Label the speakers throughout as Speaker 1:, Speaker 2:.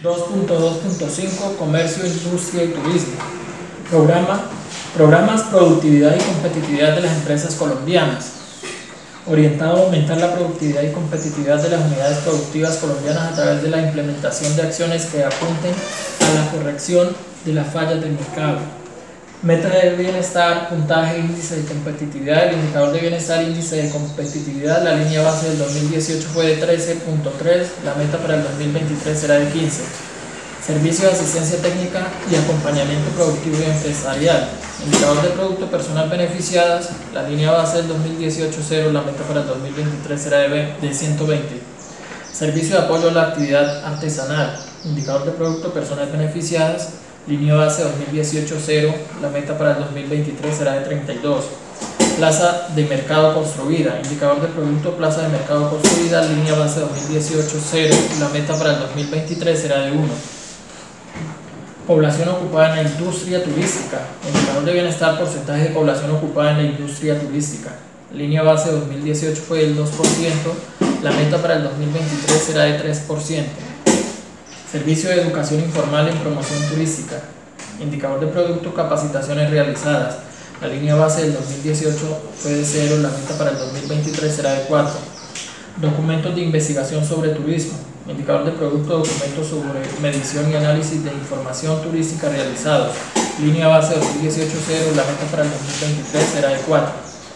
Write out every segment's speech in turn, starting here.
Speaker 1: 2.2.5 Comercio, Industria y Turismo. Programas Productividad y Competitividad de las Empresas Colombianas, orientado a aumentar la productividad y competitividad de las unidades productivas colombianas a través de la implementación de acciones que apunten a la corrección de las fallas del mercado. Meta de bienestar, puntaje, índice de competitividad. El indicador de bienestar, índice de competitividad, la línea base del 2018 fue de 13.3, la meta para el 2023 será de 15. Servicio de asistencia técnica y acompañamiento productivo y empresarial. Indicador de producto personal beneficiadas, la línea base del 2018 0, la meta para el 2023 será de 120. Servicio de apoyo a la actividad artesanal. Indicador de producto personal beneficiadas, línea base 2018 0, la meta para el 2023 será de 32. Plaza de mercado construida. Indicador de producto plaza de mercado construida, línea base 2018 0, la meta para el 2023 será de 1. Población ocupada en la industria turística. Indicador de bienestar, porcentaje de población ocupada en la industria turística. Línea base 2018 fue del 2%, la meta para el 2023 será de 3%. Servicio de educación informal en promoción turística. Indicador de producto, capacitaciones realizadas. La línea base del 2018 fue de 0, la meta para el 2023 será de 4. Documentos de investigación sobre turismo. Indicador de producto, documentos sobre medición y análisis de información turística realizados. Línea base 2018 0, la meta para el 2023 será de 4.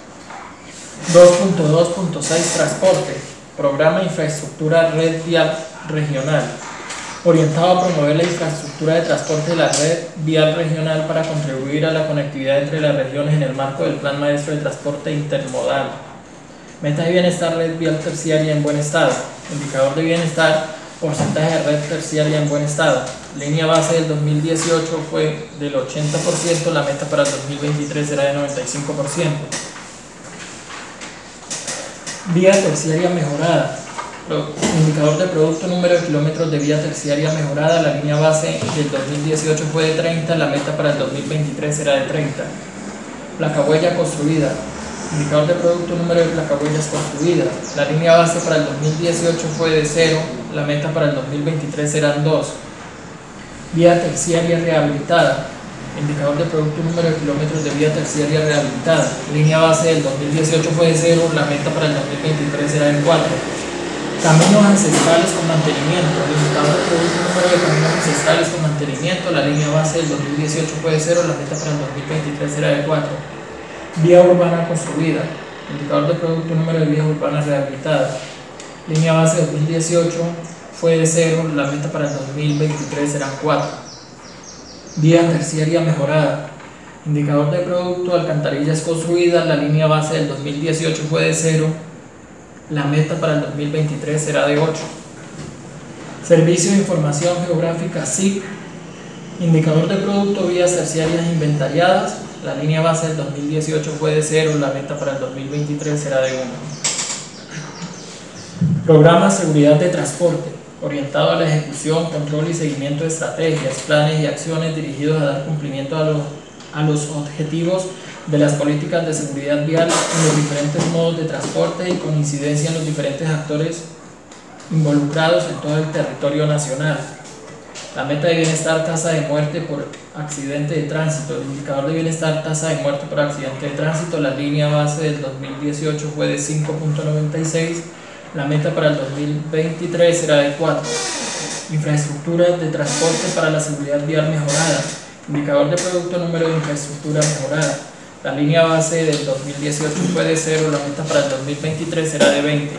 Speaker 1: 2.2.6 Transporte. Programa Infraestructura Red Vial Regional, orientado a promover la infraestructura de transporte de la red vial regional para contribuir a la conectividad entre las regiones en el marco del Plan Maestro de Transporte Intermodal. Meta de bienestar, red vial terciaria en buen estado. Indicador de bienestar, porcentaje de red terciaria en buen estado. Línea base del 2018 fue del 80%, la meta para el 2023 será de 95%. Vía terciaria mejorada. Indicador de producto, número de kilómetros de vía terciaria mejorada, la línea base del 2018 fue de 30, la meta para el 2023 será de 30. Placahuella construida. Indicador de producto, número de placahuellas construidas, la línea base para el 2018 fue de 0, la meta para el 2023 serán 2. Vía terciaria rehabilitada. Indicador de producto, número de kilómetros de vía terciaria rehabilitada, línea base del 2018 fue de 0, la meta para el 2023 será de 4. Caminos ancestrales con mantenimiento. El indicador de producto, número de caminos ancestrales con mantenimiento, la línea base del 2018 fue de 0, la meta para el 2023 será de 4. Vía urbana construida. Indicador de producto, número de vías urbanas rehabilitadas, línea base 2018 fue de 0, la meta para el 2023 serán 4. Vía terciaria mejorada. Indicador de producto, alcantarillas construidas, la línea base del 2018 fue de 0, la meta para el 2023 será de 8. Servicio de información geográfica SIG. Indicador de producto, vías terciarias inventariadas, la línea base del 2018 fue de 0, la meta para el 2023 será de 1. Programa Seguridad de Transporte, orientado a la ejecución, control y seguimiento de estrategias, planes y acciones dirigidos a dar cumplimiento a los objetivos de las políticas de seguridad vial en los diferentes modos de transporte y con incidencia en los diferentes actores involucrados en todo el territorio nacional. La meta de bienestar, tasa de muerte por accidente de tránsito. El indicador de bienestar, tasa de muerte por accidente de tránsito, la línea base del 2018 fue de 5.96, la meta para el 2023 será de 4. Infraestructura de transporte para la seguridad vial mejorada. Indicador de producto, número de infraestructura mejorada, la línea base del 2018 fue de 0, la meta para el 2023 será de 20.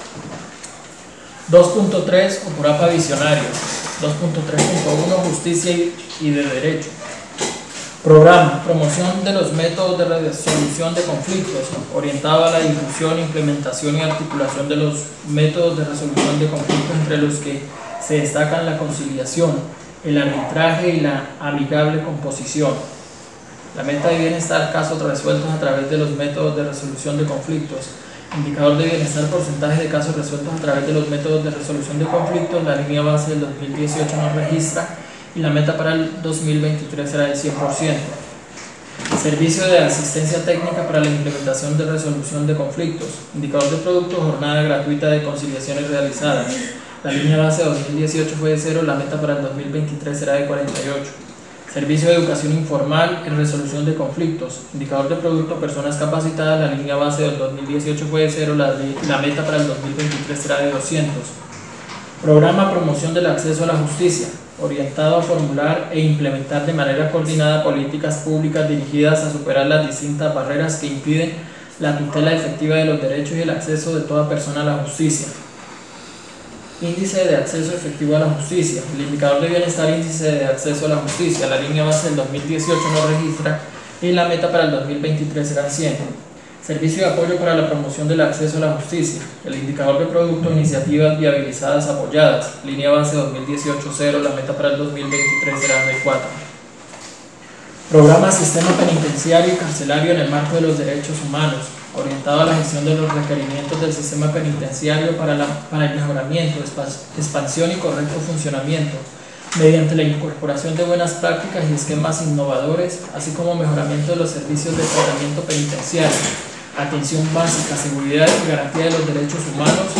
Speaker 1: 2.3 Opurapa Visionario. 2.3.1 Justicia y de Derecho. Programa Promoción de los métodos de resolución de conflictos, orientado a la difusión, implementación y articulación de los métodos de resolución de conflictos, entre los que se destacan la conciliación, el arbitraje y la amigable composición. La meta de bienestar, casos resueltos a través de los métodos de resolución de conflictos. Indicador de bienestar, porcentaje de casos resueltos a través de los métodos de resolución de conflictos, la línea base del 2018 no registra y la meta para el 2023 será del 100%. Servicio de asistencia técnica para la implementación de resolución de conflictos. Indicador de producto, jornada gratuita de conciliaciones realizadas. La línea base 2018 fue de 0, la meta para el 2023 será de 48. Servicio de educación informal en resolución de conflictos. Indicador de producto, personas capacitadas. La línea base del 2018 fue de 0, la meta para el 2023 será de 200. Programa promoción del acceso a la justicia, orientado a formular e implementar de manera coordinada políticas públicas dirigidas a superar las distintas barreras que impiden la tutela efectiva de los derechos y el acceso de toda persona a la justicia. Índice de acceso efectivo a la justicia. El indicador de bienestar, índice de acceso a la justicia. La línea base del 2018 no registra y la meta para el 2023 será 100. Servicio de apoyo para la promoción del acceso a la justicia. El indicador de producto, iniciativas viabilizadas apoyadas. Línea base 2018 0, la meta para el 2023 será de 4. Programa Sistema Penitenciario y Carcelario en el marco de los derechos humanos, orientado a la gestión de los requerimientos del sistema penitenciario para el mejoramiento, expansión y correcto funcionamiento, mediante la incorporación de buenas prácticas y esquemas innovadores, así como mejoramiento de los servicios de tratamiento penitenciario, atención básica, seguridad y garantía de los derechos humanos,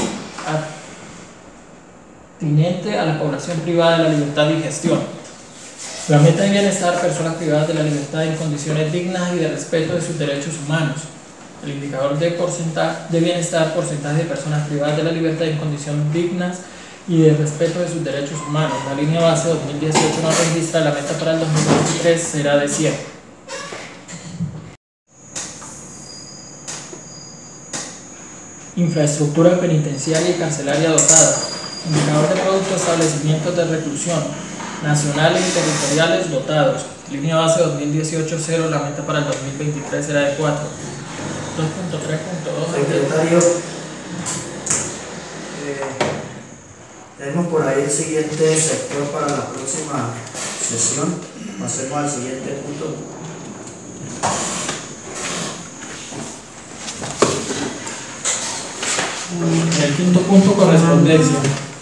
Speaker 1: atinente a la población privada de la libertad y gestión. La meta de bienestar, personas privadas de la libertad en condiciones dignas y de respeto de sus derechos humanos. El indicador de bienestar, porcentaje de personas privadas de la libertad en condiciones dignas y de respeto de sus derechos humanos. La línea base 2018 no registra, la meta para el 2023 será de 100. Infraestructura penitenciaria y carcelaria dotada. Indicador de producto, establecimientos de reclusión nacionales y territoriales dotados. Línea base 2018 0, la meta para el 2023 será de 4. 2.3.2.
Speaker 2: Secretario, tenemos por ahí el siguiente sector para la próxima sesión. Pasemos al siguiente punto.
Speaker 1: El quinto punto, correspondencia.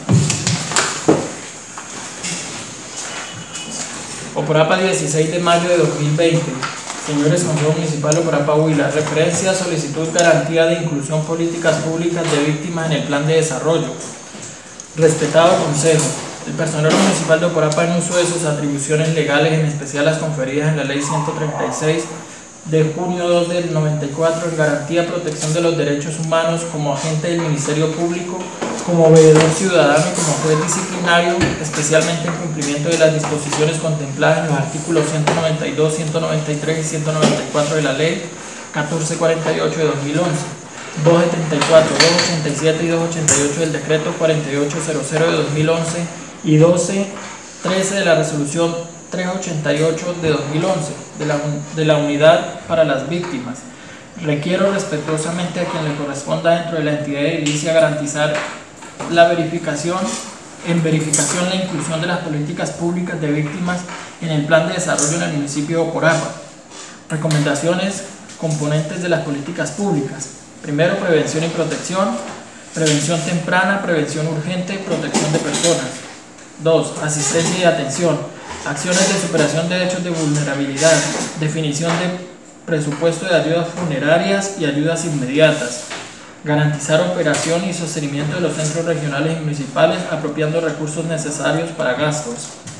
Speaker 1: Oporapa, 16 de mayo de 2020. Señores Consejo Municipal Oporapa Huila, referencia, solicitud, garantía de inclusión, políticas públicas de víctimas en el plan de desarrollo. Respetado Consejo, el personal municipal de Oporapa, en uso de sus atribuciones legales, en especial las conferidas en la Ley 136 de junio 2 del 94, en garantía, protección de los derechos humanos, como agente del Ministerio Público, como veedor ciudadano y como juez disciplinario, especialmente en cumplimiento de las disposiciones contempladas en los artículos 192, 193 y 194 de la Ley 1448 de 2011, 274, 287 y 288 del Decreto 4800 de 2011 y 1213 de la Resolución 388 de 2011 de la Unidad para las Víctimas. Requiero respetuosamente a quien le corresponda dentro de la entidad edilicia garantizar la verificación la inclusión de las políticas públicas de víctimas en el plan de desarrollo en el municipio de Oporapa. Recomendaciones componentes de las políticas públicas. Primero, prevención y protección, prevención temprana, prevención urgente, protección de personas. 2. Asistencia y atención, acciones de superación de hechos de vulnerabilidad, definición de presupuesto de ayudas funerarias y ayudas inmediatas. Garantizar operación y sostenimiento de los centros regionales y municipales, apropiando recursos necesarios para gastos.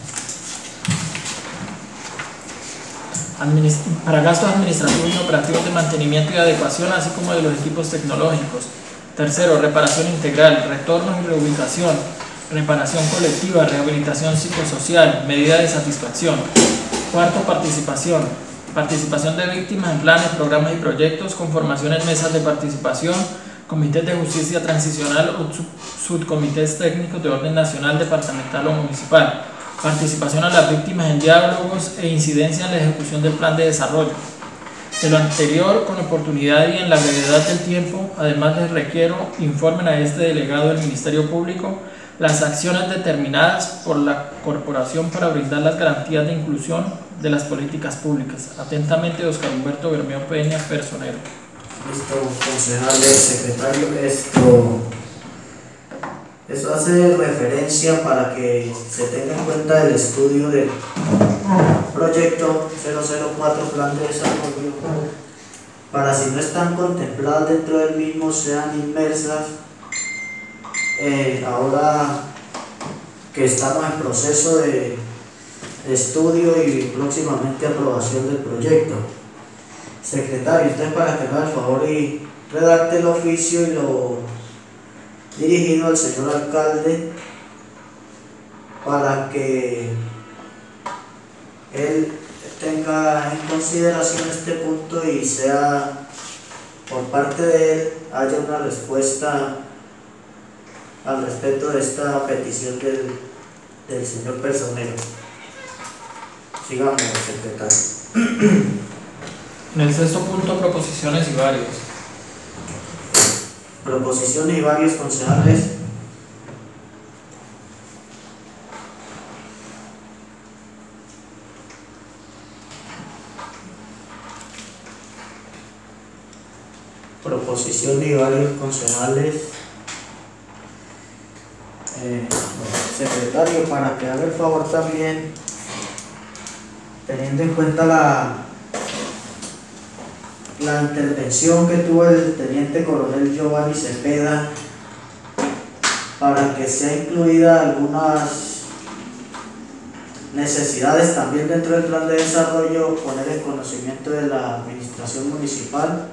Speaker 1: Para gastos administrativos y operativos de mantenimiento y adecuación, así como de los equipos tecnológicos. Tercero, reparación integral, retornos y reubicación, reparación colectiva, rehabilitación psicosocial, medida de satisfacción. Cuarto, participación de víctimas en planes, programas y proyectos, conformación en mesas de participación, comités de justicia transicional o subcomités técnicos de orden nacional, departamental o municipal. Participación a las víctimas en diálogos e incidencia en la ejecución del plan de desarrollo. De lo anterior, con oportunidad y en la brevedad del tiempo, además les requiero informen a este delegado del Ministerio Público las acciones determinadas por la Corporación para brindar las garantías de inclusión de las políticas públicas. Atentamente, Oscar Humberto Bermeo Peña, personero.
Speaker 2: Listo, concejal, secretario, esto hace referencia para que se tenga en cuenta el estudio del proyecto 004 Plan de Desarrollo, para si no están contempladas dentro del mismo sean inmersas ahora que estamos en proceso de estudio y próximamente aprobación del proyecto. Secretario, usted para que me haga el favor y redacte el oficio y lo dirigido al señor alcalde para que él tenga en consideración este punto y sea por parte de él haya una respuesta al respecto de esta petición del señor personero. Sigamos, secretario.
Speaker 1: En el sexto punto, proposiciones y varios.
Speaker 2: Proposiciones y varios concejales. Proposición y varios concejales. Secretario, para que haga el favor también, teniendo en cuenta la intervención que tuvo el teniente coronel Giovanni Cepeda, para que sea incluida algunas necesidades también dentro del plan de desarrollo, poner en conocimiento de la administración municipal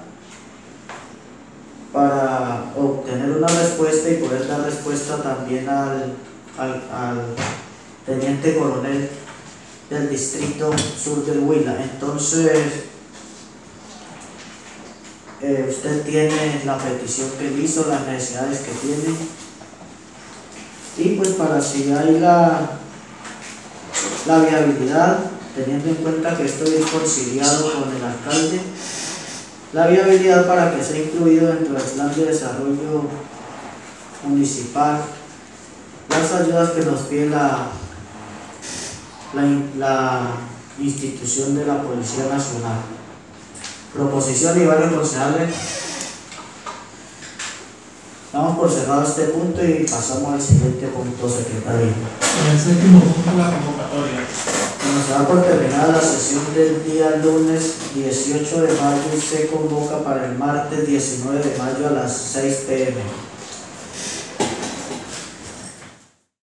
Speaker 2: para obtener una respuesta y poder dar respuesta también al teniente coronel del distrito sur del Huila. Entonces, usted tiene la petición que él hizo, las necesidades que tiene, y pues para si hay la viabilidad, teniendo en cuenta que estoy conciliado con el alcalde, la viabilidad para que sea incluido dentro del plan de desarrollo municipal las ayudas que nos pide la institución de la Policía Nacional. Proposición y varios concejales. Damos por cerrado este punto y pasamos al siguiente punto, secretario.
Speaker 1: En el séptimo punto, la convocatoria.
Speaker 2: Bueno, se da por terminada la sesión del día lunes 18 de mayo y se convoca para el martes 19 de mayo a las 6 p.m.